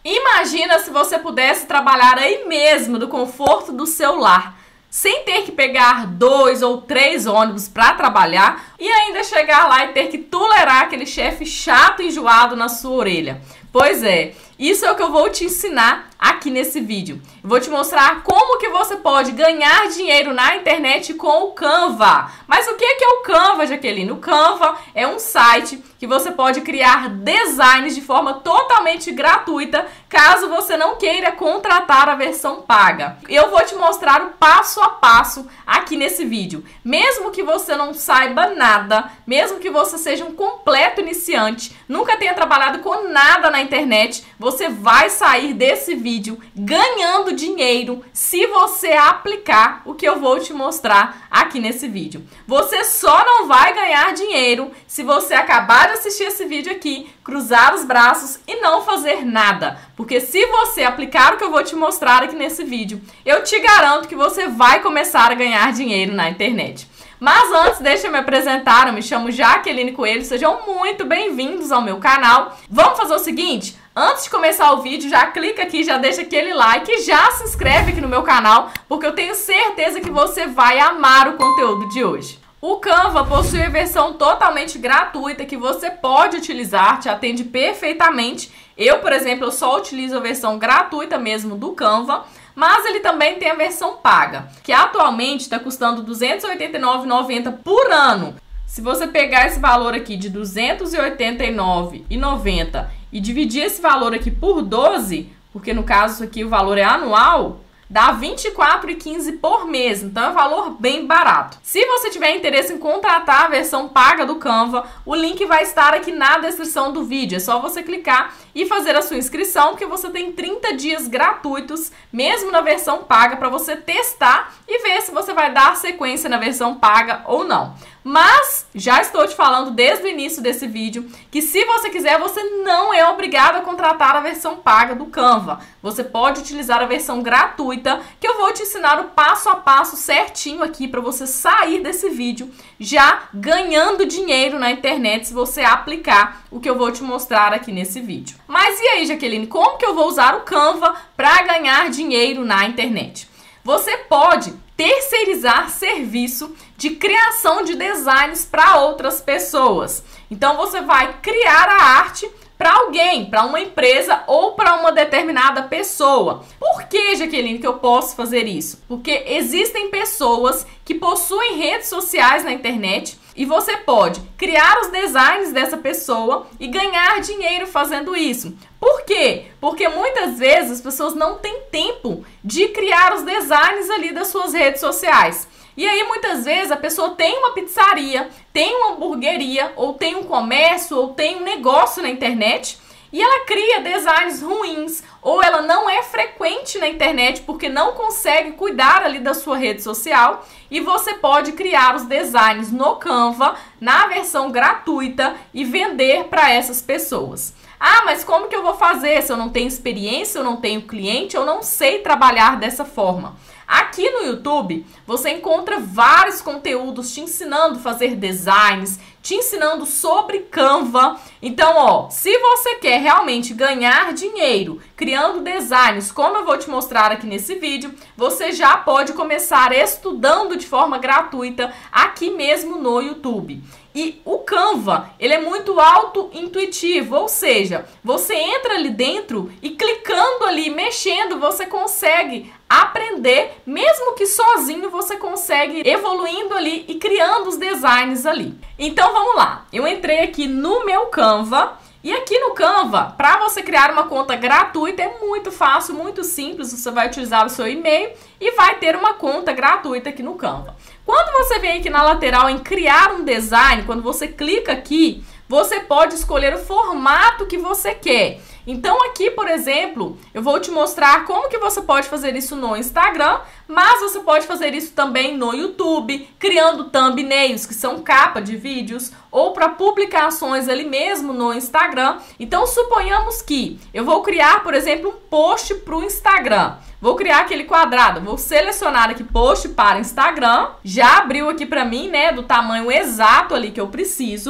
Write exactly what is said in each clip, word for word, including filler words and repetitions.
Imagina se você pudesse trabalhar aí mesmo, do conforto do seu lar, sem ter que pegar dois ou três ônibus para trabalhar e ainda chegar lá e ter que tolerar aquele chefe chato e enjoado na sua orelha. Pois é, isso é o que eu vou te ensinar aqui nesse vídeo. Eu vou te mostrar como que você pode ganhar dinheiro na internet com o Canva. Mas o que é o Canva, Jaqueline? O Canva é um site que você pode criar designs de forma totalmente gratuita, caso você não queira contratar a versão paga. Eu vou te mostrar o passo a passo aqui nesse vídeo. Mesmo que você não saiba nada, mesmo que você seja um completo iniciante, nunca tenha trabalhado com nada na internet, você vai sair desse vídeo ganhando dinheiro se você aplicar o que eu vou te mostrar aqui nesse vídeo. Você só não vai ganhar dinheiro se você acabar de assistir esse vídeo aqui, cruzar os braços e não fazer nada. Porque se você aplicar o que eu vou te mostrar aqui nesse vídeo, eu te garanto que você vai começar a ganhar dinheiro na internet. Mas antes, deixa eu me apresentar, eu me chamo Jaqueline Coelho, sejam muito bem-vindos ao meu canal. Vamos fazer o seguinte? Antes de começar o vídeo, já clica aqui, já deixa aquele like e já se inscreve aqui no meu canal, porque eu tenho certeza que você vai amar o conteúdo de hoje. O Canva possui a versão totalmente gratuita que você pode utilizar, te atende perfeitamente. Eu, por exemplo, eu só utilizo a versão gratuita mesmo do Canva, mas ele também tem a versão paga, que atualmente está custando duzentos e oitenta e nove reais e noventa centavos por ano. Se você pegar esse valor aqui de duzentos e oitenta e nove reais e noventa centavos e dividir esse valor aqui por doze, porque no caso isso aqui o valor é anual, dá vinte e quatro reais e quinze centavos por mês, então é um valor bem barato. Se você tiver interesse em contratar a versão paga do Canva, o link vai estar aqui na descrição do vídeo. É só você clicar e fazer a sua inscrição, porque você tem trinta dias gratuitos, mesmo na versão paga, para você testar e ver se você vai dar sequência na versão paga ou não. Mas já estou te falando desde o início desse vídeo que se você quiser, você não é obrigado a contratar a versão paga do Canva. Você pode utilizar a versão gratuita, que eu vou te ensinar o passo a passo certinho aqui para você sair desse vídeo já ganhando dinheiro na internet se você aplicar o que eu vou te mostrar aqui nesse vídeo. Mas e aí, Jaqueline, como que eu vou usar o Canva para ganhar dinheiro na internet? Você pode terceirizar serviço de criação de designs para outras pessoas. Então você vai criar a arte para alguém, para uma empresa ou para uma determinada pessoa. Por que, Jaqueline, que eu posso fazer isso? Porque existem pessoas que possuem redes sociais na internet e você pode criar os designs dessa pessoa e ganhar dinheiro fazendo isso. Por quê? Porque muitas vezes as pessoas não têm tempo de criar os designs ali das suas redes sociais. E aí muitas vezes a pessoa tem uma pizzaria, tem uma hamburgueria, ou tem um comércio, ou tem um negócio na internet, e ela cria designs ruins, ou ela não é frequente na internet porque não consegue cuidar ali da sua rede social, e você pode criar os designs no Canva, na versão gratuita, e vender para essas pessoas. Ah, mas como que eu vou fazer se eu não tenho experiência, eu não tenho cliente, eu não sei trabalhar dessa forma? Aqui no YouTube, você encontra vários conteúdos te ensinando a fazer designs, te ensinando sobre Canva. Então, ó, se você quer realmente ganhar dinheiro criando designs, como eu vou te mostrar aqui nesse vídeo, você já pode começar estudando de forma gratuita aqui mesmo no YouTube. E o Canva, ele é muito auto-intuitivo, ou seja, você entra ali dentro e clicando ali, mexendo, você consegue aprender, mesmo que sozinho você consegue evoluindo ali e criando os designs ali. Então vamos lá, eu entrei aqui no meu Canva. E aqui no Canva, para você criar uma conta gratuita, é muito fácil, muito simples. Você vai utilizar o seu e-mail e vai ter uma conta gratuita aqui no Canva. Quando você vem aqui na lateral em criar um design, quando você clica aqui, você pode escolher o formato que você quer. Então aqui, por exemplo, eu vou te mostrar como que você pode fazer isso no Instagram, mas você pode fazer isso também no YouTube, criando thumbnails, que são capa de vídeos, ou para publicações ali mesmo no Instagram. Então suponhamos que eu vou criar, por exemplo, um post para o Instagram. Vou criar aquele quadrado, vou selecionar aqui post para Instagram, já abriu aqui para mim, né, do tamanho exato ali que eu preciso.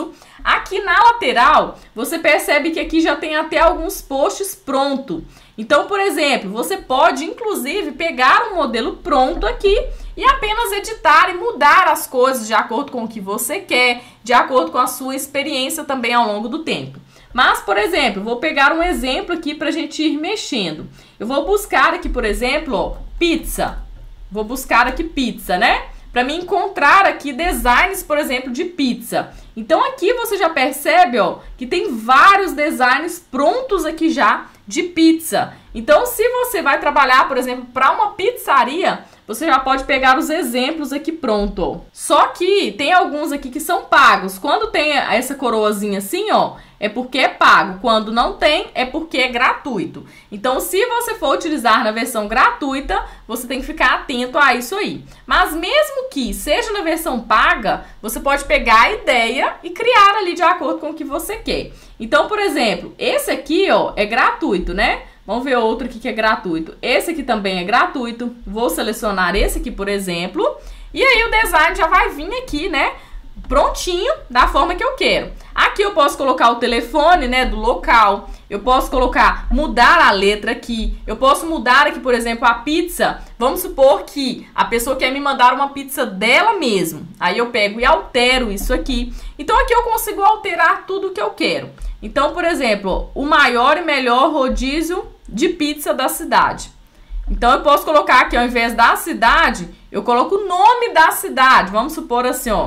Aqui na lateral, você percebe que aqui já tem até alguns posts prontos. Então, por exemplo, você pode, inclusive, pegar um modelo pronto aqui e apenas editar e mudar as coisas de acordo com o que você quer, de acordo com a sua experiência também ao longo do tempo. Mas, por exemplo, vou pegar um exemplo aqui para a gente ir mexendo. Eu vou buscar aqui, por exemplo, ó, pizza. Vou buscar aqui pizza, né? Para me encontrar aqui designs, por exemplo, de pizza. Então aqui você já percebe, ó, que tem vários designs prontos aqui já de pizza. Então se você vai trabalhar, por exemplo, para uma pizzaria, você já pode pegar os exemplos aqui pronto, ó. Só que tem alguns aqui que são pagos. Quando tem essa coroazinha assim, ó, é porque é pago. Quando não tem, é porque é gratuito. Então, se você for utilizar na versão gratuita, você tem que ficar atento a isso aí. Mas mesmo que seja na versão paga, você pode pegar a ideia e criar ali de acordo com o que você quer. Então, por exemplo, esse aqui, ó, é gratuito, né? Vamos ver outro aqui que é gratuito. Esse aqui também é gratuito. Vou selecionar esse aqui, por exemplo. E aí o design já vai vir aqui, né? Prontinho, da forma que eu quero. Aqui eu posso colocar o telefone, né, do local. Eu posso colocar, mudar a letra aqui. Eu posso mudar aqui, por exemplo, a pizza. Vamos supor que a pessoa quer me mandar uma pizza dela mesmo. Aí eu pego e altero isso aqui. Então aqui eu consigo alterar tudo o que eu quero. Então, por exemplo, o maior e melhor rodízio de pizza da cidade. Então eu posso colocar aqui, ao invés da cidade, eu coloco o nome da cidade. Vamos supor assim, ó,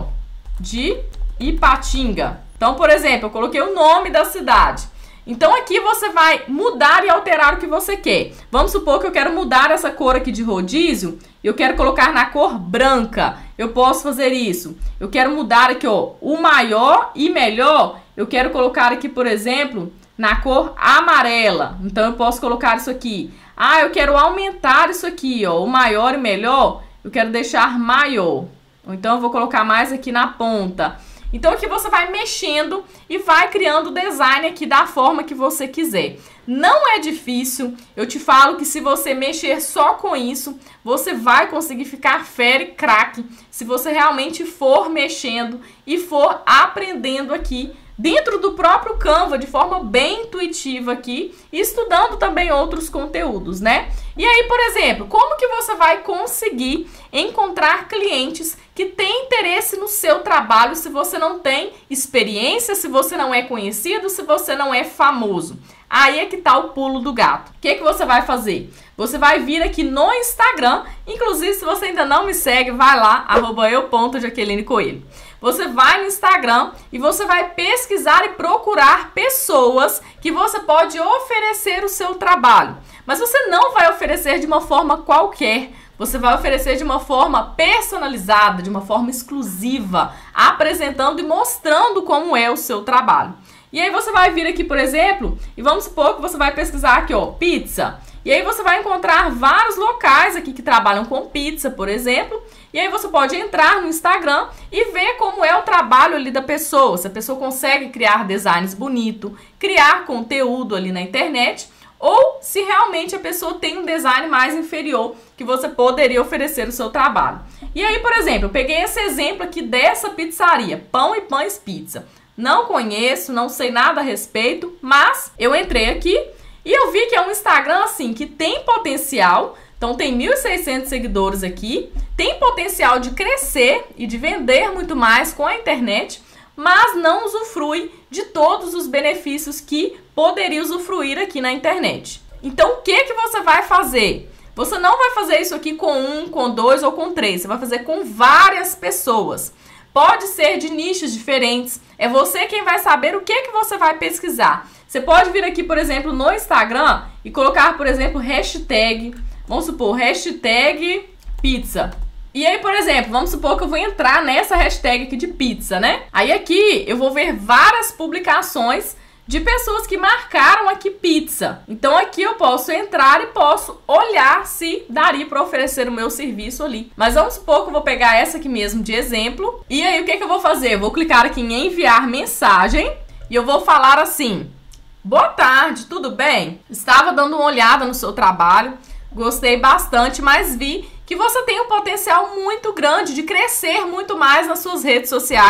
de Ipatinga. Então, por exemplo, eu coloquei o nome da cidade. Então aqui você vai mudar e alterar o que você quer. Vamos supor que eu quero mudar essa cor aqui de rodízio. Eu quero colocar na cor branca. Eu posso fazer isso. Eu quero mudar aqui, ó, o maior e melhor. Eu quero colocar aqui, por exemplo, na cor amarela. Então eu posso colocar isso aqui. Ah, eu quero aumentar isso aqui, ó, o maior e melhor. Eu quero deixar maior. Ou então eu vou colocar mais aqui na ponta. Então aqui você vai mexendo e vai criando o design aqui da forma que você quiser. Não é difícil, eu te falo que se você mexer só com isso, você vai conseguir ficar fera e craque se você realmente for mexendo e for aprendendo aqui dentro do próprio Canva, de forma bem intuitiva aqui, e estudando também outros conteúdos, né? E aí, por exemplo, como que você vai conseguir encontrar clientes que têm interesse no seu trabalho se você não tem experiência, se você não é conhecido, se você não é famoso? Aí é que tá o pulo do gato. O que que você vai fazer? Você vai vir aqui no Instagram, inclusive se você ainda não me segue, vai lá, arroba eu ponto Jaqueline Coelho. Você vai no Instagram e você vai pesquisar e procurar pessoas que você pode oferecer o seu trabalho. Mas você não vai oferecer de uma forma qualquer. Você vai oferecer de uma forma personalizada, de uma forma exclusiva, apresentando e mostrando como é o seu trabalho. E aí você vai vir aqui, por exemplo, e vamos supor que você vai pesquisar aqui, ó, pizza. E aí você vai encontrar vários locais aqui que trabalham com pizza, por exemplo. E aí você pode entrar no Instagram e ver como é o trabalho ali da pessoa. Se a pessoa consegue criar designs bonitos, criar conteúdo ali na internet, ou se realmente a pessoa tem um design mais inferior que você poderia oferecer o seu trabalho. E aí, por exemplo, eu peguei esse exemplo aqui dessa pizzaria, Pão e Pães Pizza. Não conheço, não sei nada a respeito, mas eu entrei aqui e eu vi que é um Instagram assim que tem potencial. Então tem mil e seiscentos seguidores aqui, tem potencial de crescer e de vender muito mais com a internet, mas não usufrui de todos os benefícios que poderia usufruir aqui na internet. Então o que que você vai fazer? Você não vai fazer isso aqui com um, com dois ou com três, você vai fazer com várias pessoas. Pode ser de nichos diferentes, é você quem vai saber o que que você vai pesquisar. Você pode vir aqui, por exemplo, no Instagram e colocar, por exemplo, hashtag, vamos supor, hashtag pizza. E aí, por exemplo, vamos supor que eu vou entrar nessa hashtag aqui de pizza, né? Aí aqui eu vou ver várias publicações de pessoas que marcaram aqui pizza. Então aqui eu posso entrar e posso olhar se daria para oferecer o meu serviço ali. Mas vamos supor que eu vou pegar essa aqui mesmo de exemplo. E aí o que que eu vou fazer? Eu vou clicar aqui em enviar mensagem e eu vou falar assim: boa tarde, tudo bem? Estava dando uma olhada no seu trabalho, gostei bastante, mas vi que você tem um potencial muito grande de crescer muito mais nas suas redes sociais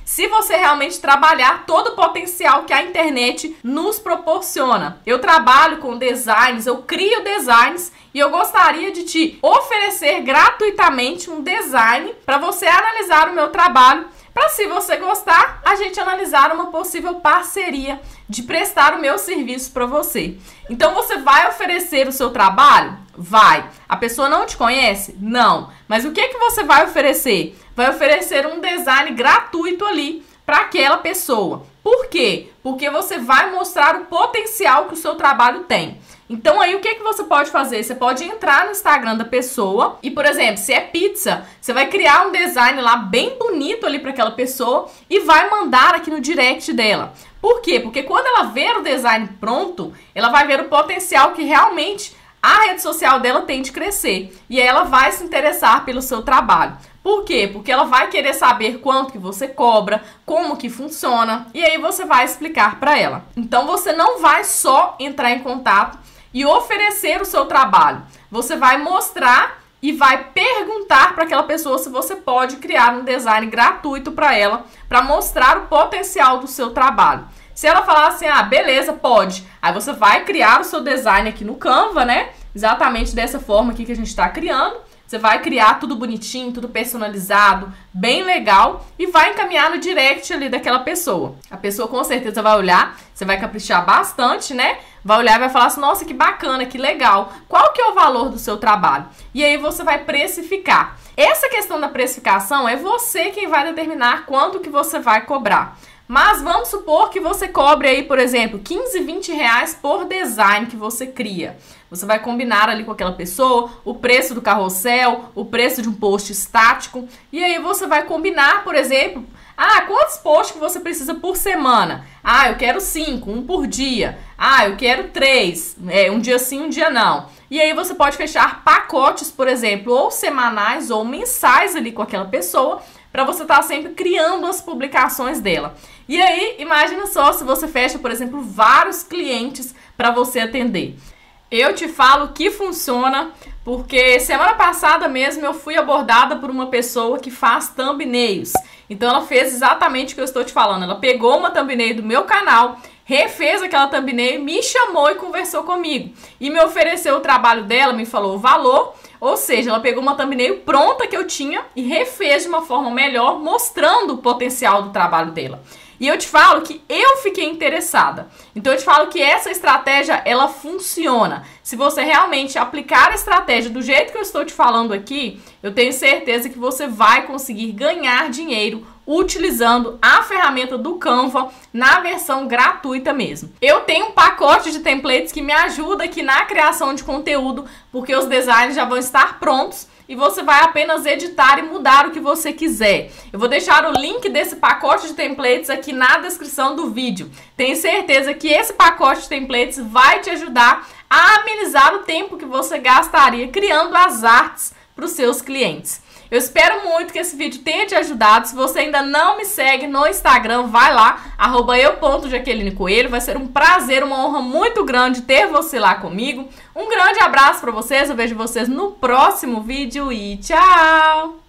se você realmente trabalhar todo o potencial que a internet nos proporciona. Eu trabalho com designs, eu crio designs e eu gostaria de te oferecer gratuitamente um design para você analisar o meu trabalho, para, se você gostar, a gente analisar uma possível parceria de prestar o meu serviço para você. Então, você vai oferecer o seu trabalho? Vai. A pessoa não te conhece? Não. Mas o que que você vai oferecer? Vai oferecer um design gratuito ali para aquela pessoa. Por quê? Porque você vai mostrar o potencial que o seu trabalho tem. Então aí o que que você pode fazer? Você pode entrar no Instagram da pessoa e, por exemplo, se é pizza, você vai criar um design lá bem bonito ali para aquela pessoa e vai mandar aqui no direct dela. Por quê? Porque quando ela ver o design pronto, ela vai ver o potencial que realmente a rede social dela tem de crescer. E aí ela vai se interessar pelo seu trabalho. Por quê? Porque ela vai querer saber quanto que você cobra, como que funciona, e aí você vai explicar para ela. Então você não vai só entrar em contato e oferecer o seu trabalho. Você vai mostrar e vai perguntar para aquela pessoa se você pode criar um design gratuito para ela, para mostrar o potencial do seu trabalho. Se ela falar assim, ah, beleza, pode. Aí você vai criar o seu design aqui no Canva, né? Exatamente dessa forma aqui que a gente está criando. Você vai criar tudo bonitinho, tudo personalizado, bem legal e vai encaminhar no direct ali daquela pessoa. A pessoa com certeza vai olhar, você vai caprichar bastante, né? Vai olhar e vai falar assim, nossa, que bacana, que legal. Qual que é o valor do seu trabalho? E aí você vai precificar. Essa questão da precificação é você quem vai determinar quanto que você vai cobrar. Mas vamos supor que você cobre aí, por exemplo, quinze, vinte reais por design que você cria. Você vai combinar ali com aquela pessoa o preço do carrossel, o preço de um post estático. E aí você vai combinar, por exemplo, ah, quantos posts que você precisa por semana? Ah, eu quero cinco, um por dia. Ah, eu quero três, é, um dia sim, um dia não. E aí você pode fechar pacotes, por exemplo, ou semanais ou mensais ali com aquela pessoa, para você estar sempre criando as publicações dela. E aí, imagina só se você fecha, por exemplo, vários clientes para você atender. Eu te falo que funciona, porque semana passada mesmo eu fui abordada por uma pessoa que faz thumbnails. Então ela fez exatamente o que eu estou te falando. Ela pegou uma thumbnail do meu canal, refez aquela thumbnail, me chamou e conversou comigo. E me ofereceu o trabalho dela, me falou o valor. Ou seja, ela pegou uma thumbnail pronta que eu tinha e refez de uma forma melhor, mostrando o potencial do trabalho dela. E eu te falo que eu fiquei interessada. Então eu te falo que essa estratégia, ela funciona. Se você realmente aplicar a estratégia do jeito que eu estou te falando aqui, eu tenho certeza que você vai conseguir ganhar dinheiro utilizando a ferramenta do Canva na versão gratuita mesmo. Eu tenho um pacote de templates que me ajuda aqui na criação de conteúdo, porque os designs já vão estar prontos e você vai apenas editar e mudar o que você quiser. Eu vou deixar o link desse pacote de templates aqui na descrição do vídeo. Tenho certeza que esse pacote de templates vai te ajudar a amenizar o tempo que você gastaria criando as artes para os seus clientes. Eu espero muito que esse vídeo tenha te ajudado. Se você ainda não me segue no Instagram, vai lá, arroba eu ponto Jaqueline Coelho. Vai ser um prazer, uma honra muito grande ter você lá comigo. Um grande abraço para vocês, eu vejo vocês no próximo vídeo e tchau!